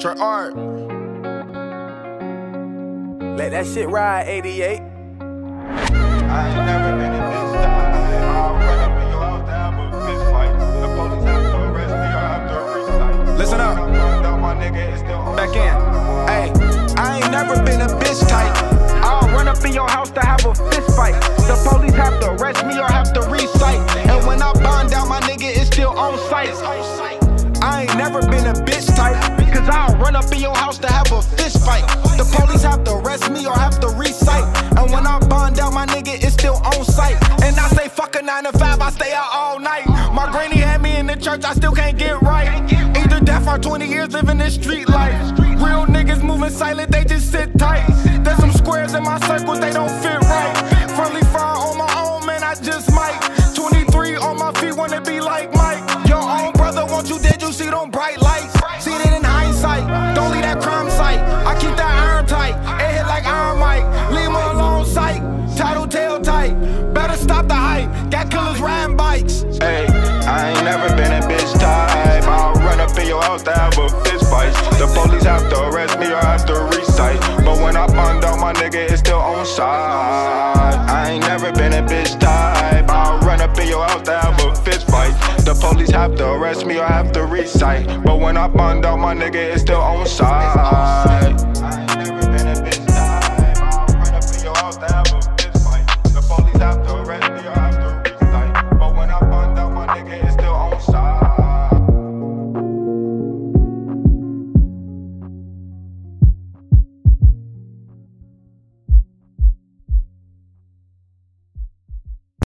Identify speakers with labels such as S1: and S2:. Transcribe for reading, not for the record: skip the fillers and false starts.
S1: Trae art. Let that shit ride, 88.
S2: I ain't never been in this time. I'll run up in your house to have a fist fight. The police have to arrest me or have to recite.
S1: Listen up.
S2: My nigga is still
S1: back in. Hey, I ain't never been a bitch type.
S3: I'll run up in your house to have a fist fight. The police have to arrest me or have to recite. And when I bond out, my nigga is still on site.
S1: I ain't never been a bitch type.
S3: Cause I'll run up in your house to have a fist fight.
S1: The police have to arrest me or have to recite. And when I bond out, my nigga is still on site. And I say fuck a 9 to 5, I stay out all night. My granny had me in the church, I still can't get right. Either death or 20 years living this street life. Real niggas moving silent, they just sit tight. There's some squares in my circles, they don't fit right. Friendly fire on my own, man, I just might. 23 on my feet, wanna be like Mike. Your own brother want you dead, you see them bright lights. See it in hindsight, don't leave that crime site. I keep that iron tight, it hit like Iron Mike. Leave me alone sight, title tail tight. Better stop the hype, got killers riding bikes.
S2: Hey, I ain't never been a bitch type. I'll run up in your house to have a fist fight. The police have to arrest me or have to recite. But when I bond out, my nigga is still on side. I ain't never been a bitch type. I'll run up in your house to have a fist fight. The police have to arrest me or have to recite. But when I bond out, my nigga is still on side.